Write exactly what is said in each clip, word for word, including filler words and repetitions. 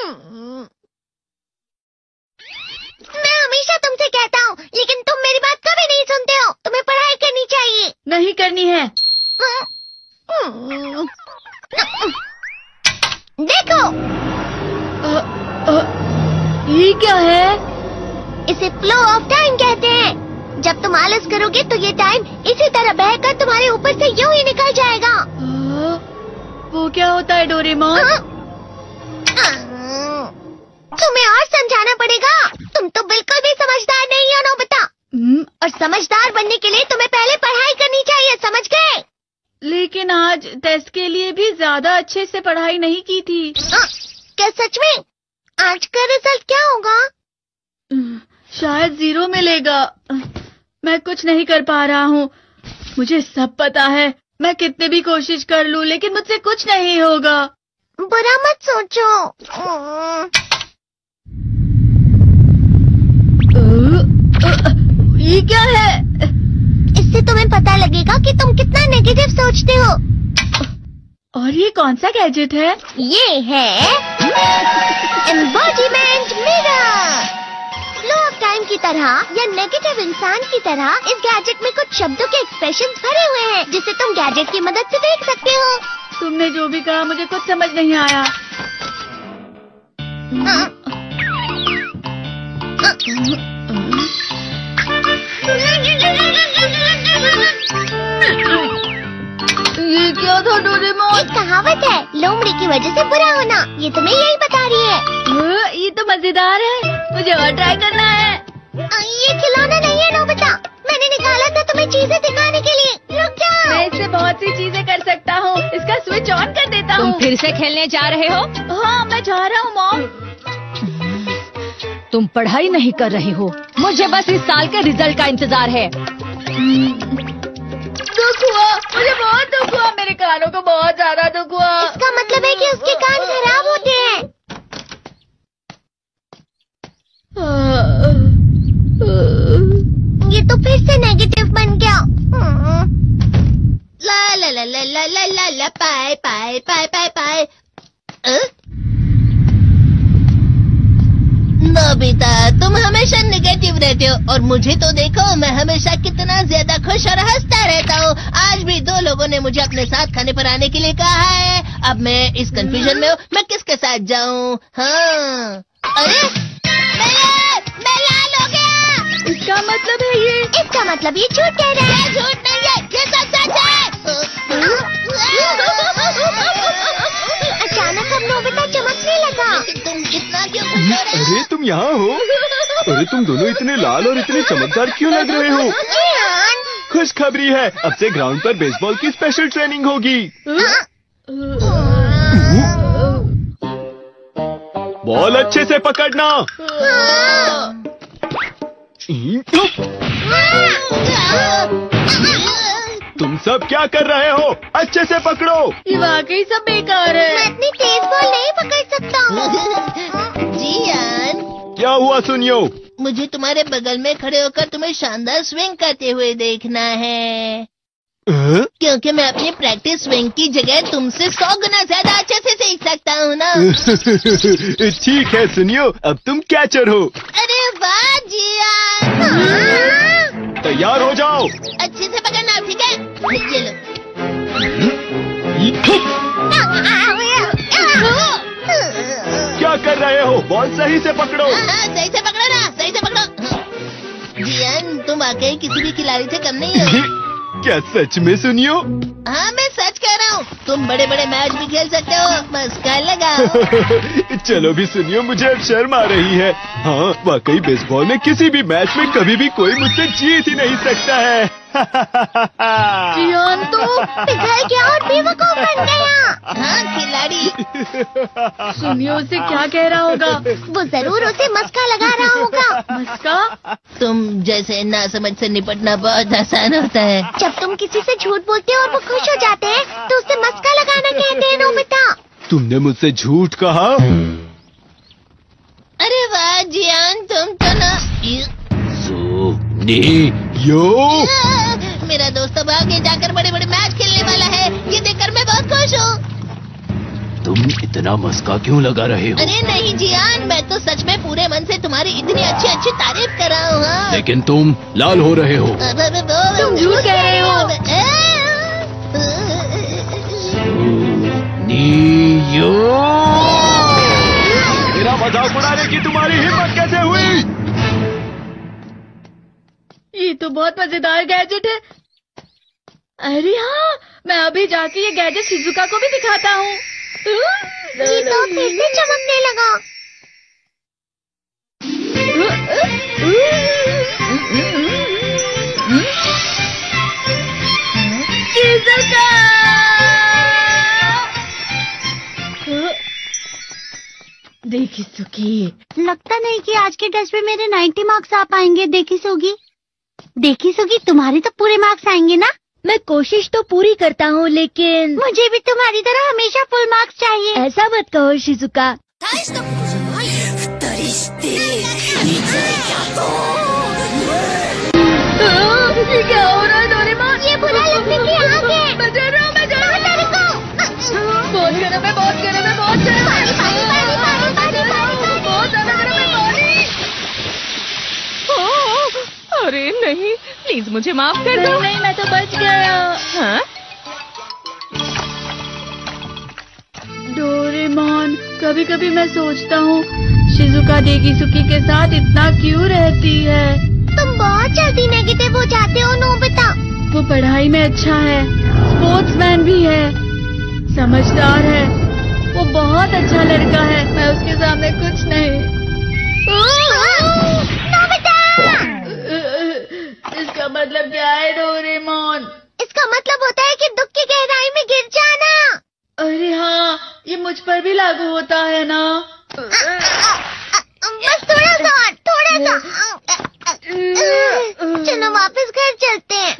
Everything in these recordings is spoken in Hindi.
मैं हमेशा तुमसे कहता हूँ, लेकिन तुम मेरी बात कभी नहीं सुनते हो। तुम्हें पढ़ाई करनी चाहिए। नहीं करनी है। देखो, आ, आ, ये क्या है? इसे फ्लो ऑफ टाइम कहते हैं। जब तुम आलस करोगे तो ये टाइम इसी तरह बहकर तुम्हारे ऊपर से यूं ही निकल जाएगा। आ, वो क्या होता है डोरेमोन? तुम्हें और समझाना पड़ेगा। तुम तो बिल्कुल भी समझदार नहीं हो नोबिता। और समझदार बनने के लिए तुम्हें पहले पढ़ाई करनी चाहिए, समझ गए? लेकिन आज टेस्ट के लिए भी ज्यादा अच्छे से पढ़ाई नहीं की थी। आ, क्या सच में? आज का रिजल्ट क्या होगा? शायद जीरो मिलेगा। मैं कुछ नहीं कर पा रहा हूँ। मुझे सब पता है। मैं कितने भी कोशिश कर लूँ, लेकिन मुझसे कुछ नहीं होगा। बुरा मत सोचो। ये क्या है? इससे तुम्हें पता लगेगा कि तुम कितना नेगेटिव सोचते हो। और ये कौन सा गैजेट है? ये है embodiment mirror. Flow of time की तरह या नेगेटिव इंसान की तरह इस गैजेट में कुछ शब्दों के एक्सप्रेशंस भरे हुए हैं, जिसे तुम गैजेट की मदद से देख सकते हो। तुमने जो भी कहा मुझे कुछ समझ नहीं आया। ये क्या था डोरेमोन? एक कहावत है, लोमड़ी की वजह से बुरा होना। ये तुम्हें यही बता रही है। ये तो मजेदार है। मुझे और ट्राई करना है। ये खिलौना नहीं है नोबिता। मैंने निकाला था तुम्हें चीजें दिखाने के लिए। रुक जाओ। मैं इससे बहुत सी चीजें कर सकता हूँ। इसका स्विच ऑन कर देता हूँ। तुम फिर से खेलने जा रहे हो? हाँ, मैं जा रहा हूँ मॉम। तुम पढ़ाई नहीं कर रही हो। मुझे बस इस साल के रिजल्ट का इंतजार है। दुख हुआ, मुझे बहुत दुख हुआ। मेरे कानों को बहुत ज्यादा दुख हुआ। इसका मतलब है कि उसके कान खराब होते हैं। ये तो फिर से नेगेटिव बन गया। ला ला ला ला ला ला ला ला पाए पाए पाए पाए पाए। नोबिता, तुम हमेशा नेगेटिव रहते हो और मुझे तो देखो, मैं हमेशा कितना ज्यादा खुश और हंसता रहता हूँ। आज भी दो लोगों ने मुझे अपने साथ खाने पर आने के लिए कहा है। अब मैं इस कंफ्यूजन में हूँ, मैं किसके साथ जाऊँ? हाँ, अरे मैं, मैं लाल हो गया। इसका मतलब है ये? इसका मतलब ये झूठ कह रहा है। झूठ नहीं है, ये सब सच है। अचानक अब नोबिता चमकने लगा। तुम इतना क्यों खुश हो रहे हो? अरे तुम यहाँ हो? अरे तुम दोनों इतने लाल और इतने चमकदार क्यों लग रहे हो? खुशखबरी है, अब से ग्राउंड पर बेसबॉल की स्पेशल ट्रेनिंग होगी। बॉल अच्छे से पकड़ना। तुम सब क्या कर रहे हो? अच्छे से पकड़ो। ये वाकई सब बेकार है। मैं इतनी तेज बॉल नहीं पकड़ सकता हूँ। जियान, क्या हुआ सुनियो? मुझे तुम्हारे बगल में खड़े होकर तुम्हें शानदार स्विंग करते हुए देखना है। आ? क्योंकि मैं अपनी प्रैक्टिस स्विंग की जगह तुमसे सौ गुना ज्यादा अच्छे से सीख सकता हूँ ना। ठीक है सुनियो, अब तुम कैचर हो। अरे वाह जियान। हाँ। तैयार हो जाओ। अच्छे से पकड़ना, ठीक है? ये लो। क्या कर रहे हो? बॉल सही से पकड़ो। हाँ, सही से पकड़ो ना, सही से पकड़ो। जियान, तुम वाकई किसी भी खिलाड़ी से कम नहीं हो। क्या सच में सुनियो? हाँ, मैं सच कह रहा हूँ। तुम बड़े बड़े मैच भी खेल सकते हो, बस कर लगाओ। चलो भी सुनियो, मुझे अब शर्म आ रही है। हाँ, वाकई बेसबॉल में किसी भी मैच में कभी भी कोई मुझसे जीत ही नहीं सकता है। जियान तो पिघल गया और बेवकूफ बन गया। हाँ, खिलाड़ी। सुनियो से क्या कह रहा होगा? वो जरूर उसे मस्का लगा रहा होगा। मस्का? तुम जैसे नासमझ से निपटना बहुत आसान होता है। जब तुम किसी से झूठ बोलते हो और वो खुश हो जाते हैं, तो उसे मस्का लगाना कहते हैं नोबिता। तुमने मुझसे झूठ कहा? अरे वाह जियान, तुम तो ना। यो मेरा दोस्त अब आगे जाकर बड़े बड़े मैच खेलने वाला है। ये देखकर मैं बहुत खुश हूँ। तुम इतना मस्का क्यों लगा रहे हो? अरे नहीं जियान, मैं तो सच में पूरे मन से तुम्हारी इतनी अच्छी अच्छी तारीफ कर रहा हूँ। हाँ। लेकिन तुम लाल हो रहे हो। तुम झूठ कह रहे हो। नियो, मेरा मजाक उड़ाने की तुम्हारी हिम्मत कैसे हुई? ये तो बहुत मजेदार गैजेट है। अरे हाँ, मैं अभी जाके ये गैजेट शिजुका को भी दिखाता हूँ। ये तो फिर से चमकने लगा। शिजुका! देखी सुगी, लगता नहीं कि आज के टेस्ट में मेरे नब्बे मार्क्स आ पाएंगे। देखी सुगी, देखी सुगी, तुम्हारे तो पूरे मार्क्स आएंगे ना? मैं कोशिश तो पूरी करता हूँ, लेकिन मुझे भी तुम्हारी तरह हमेशा फुल मार्क्स चाहिए। ऐसा मत कहो शिजुका। ये क्या हो रहा है डोरेमोन? ये बुरा लगने की आग है। मैं डर रहा हूँ, मैं डर रहा हूँ। बहुत गरम है, बहुत गरम है, बहुत गरम है। पानी, पानी, पानी, पानी, पानी, पानी। बहुत ज्यादा गरम है पानी। ओह, अरे नहीं, प्लीज मुझे माफ कर दो। नहीं, नहीं, मैं तो बच गया। हाँ? डोरेमोन, कभी कभी मैं सोचता हूँ शिजुका डेकिसुकी के साथ इतना क्यों रहती है। तुम बहुत जल्दी नेगेटिव हो जाते हो नोबिता। वो पढ़ाई में अच्छा है, स्पोर्ट्समैन भी है, समझदार है, वो बहुत अच्छा लड़का है। मैं उसके सामने कुछ नहीं। नोबिता! इसका मतलब क्या है डोरेमोन? इसका मतलब होता है कि दुख की गहराई में गिर जाना। अरे हाँ, ये मुझ पर भी लागू होता है ना। बस थोड़ा सा, थोड़ा सा। चलो वापस घर चलते हैं।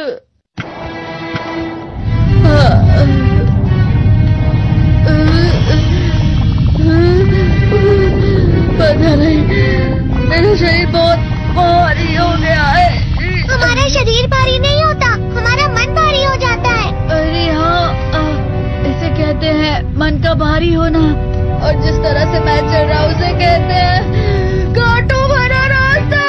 पता नहीं, मेरा शरीर बहुत भारी हो गया है। हमारा शरीर भारी नहीं होता, हमारा मन भारी हो जाता है। अरे हाँ, इसे कहते हैं मन का भारी होना। और जिस तरह से मैं चल रहा हूँ उसे कहते हैं कांटों भरा रास्ता।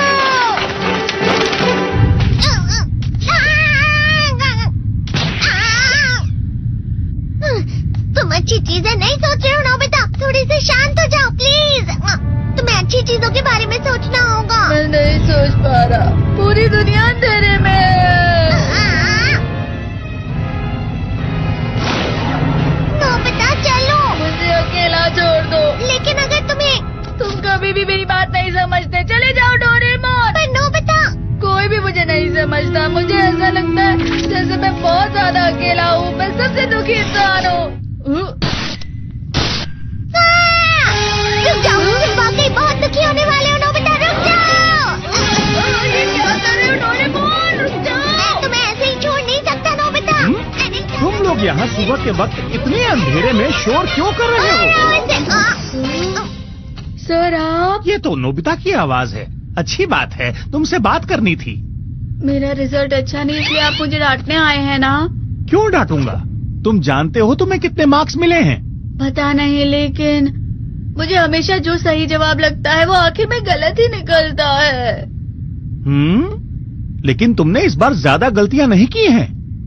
तुम अच्छी चीजें नहीं सोच रहे हो नोबिता, थोड़ी सी शांत हो जाओ प्लीज। तुम्हें अच्छी चीजों के बारे में सोचना होगा। मैं नहीं सोच पा रहा, पूरी दुनिया अंधेरे में है। नोबिता चलो, मुझे अकेला छोड़ दो। लेकिन अगर तुम्हें तुम कभी भी मेरी बात नहीं समझते, चले जाओ डोरेमोन। पर नोबिता, कोई भी मुझे नहीं समझता। मुझे ऐसा लगता है जैसे मैं बहुत ज्यादा अकेला हूँ, मैं सबसे दुखी इंसान हूँ। रुक जाओ, तुम वाकई बहुत दुखी होने वाले हो नोबिता, रुक जाओ। ये क्या कर रहे हो डोरेमोन? रुक जाओ। मैं तुम्हें ऐसे ही छोड़ नहीं सकता नोबिता। तुम लोग यहाँ सुबह के वक्त इतने अंधेरे में शोर क्यों कर रहे हो? सर आप? ये तो नोबिता की आवाज है। अच्छी बात है, तुमसे बात करनी थी। मेरा रिजल्ट अच्छा नहीं, इसलिए आप मुझे डांटने आए हैं ना? क्यों डांटूंगा? तुम जानते हो तुम्हें कितने मार्क्स मिले हैं? पता नहीं, लेकिन मुझे हमेशा जो सही जवाब लगता है वो आखिर में गलत ही निकलता है। हम्म, लेकिन तुमने इस बार ज्यादा गलतियां नहीं की हैं।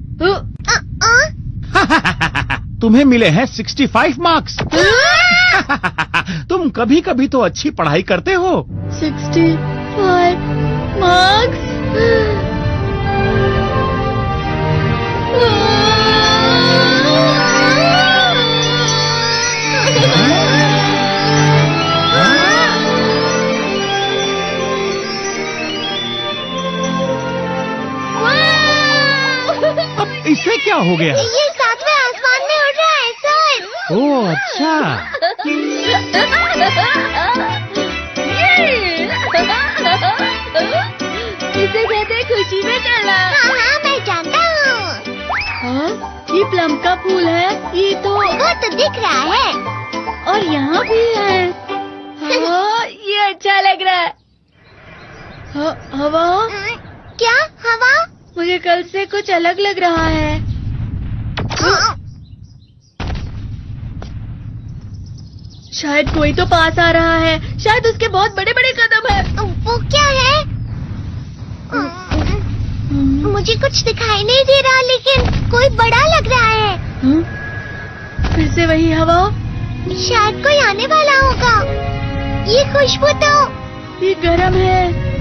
तुम्हें मिले हैं पैंसठ मार्क्स। तुम कभी कभी तो अच्छी पढ़ाई करते हो। पैंसठ मार्क्स? अब इससे क्या हो गया? ये सातवें आसमान में उड़ रहा है सर। ओह अच्छा। इसे कहते हैं खुशी में चला। हाँ हाँ मैं जानता हूँ। हाँ, ये प्लम का फूल है। ये तो वो तो दिख रहा है। और यहाँ भी है। हाँ, ये अच्छा लग रहा है। हाँ, हवा? क्या हवा? मुझे कल से कुछ अलग लग रहा है। शायद कोई तो पास आ रहा है। शायद उसके बहुत बड़े बड़े कदम है। वो क्या है? मुझे कुछ दिखाई नहीं दे रहा, लेकिन कोई बड़ा लग रहा है। हम्म? फिर से वही हवा। शायद कोई आने वाला होगा। ये खुशबू तो ये गरम है।